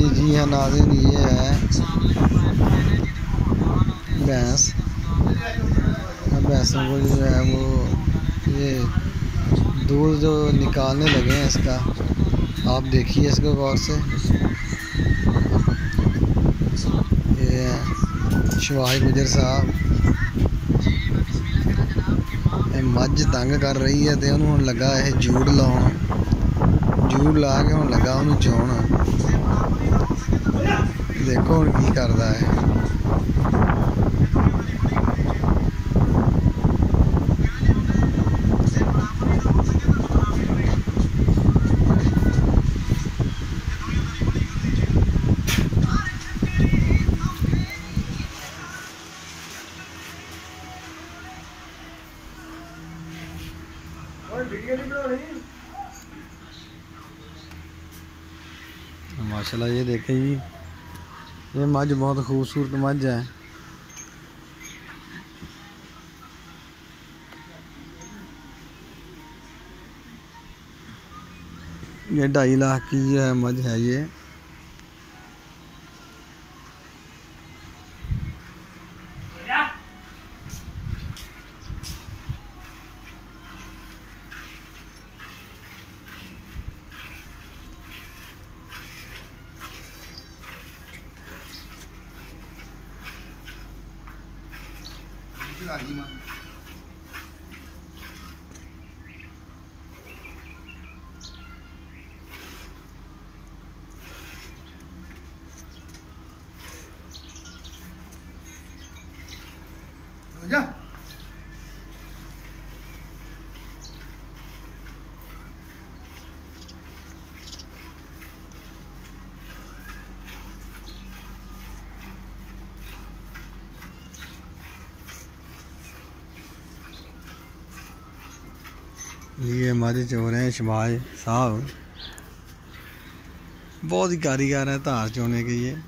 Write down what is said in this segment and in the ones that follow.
जी हाँ नाज़रीन, ये है भैंस। भैंसों को जो है वो ये दूध जो निकालने लगे हैं इसका, आप देखिए इसको गौर से। ये है शवाहिद गुजर साहब, मझ तंग कर रही है तो उन्होंने लगा है जूड़ लाउण, जूड़ ला के हुण लगा उन्होंने चोण। देखो हुण की करदा है। माशाल्लाह ये देखें जी, ये मझ बहुत खूबसूरत मझ है। ये 2.5 लाख की जो है मझ है ये। ये हमारे चोर हैं शबाज साहब, बहुत ही कारीगर है धार चोने के ये।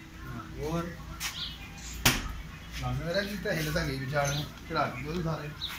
और मेरा की पैसे लगा गई बेचारे चढ़ा दी सारे।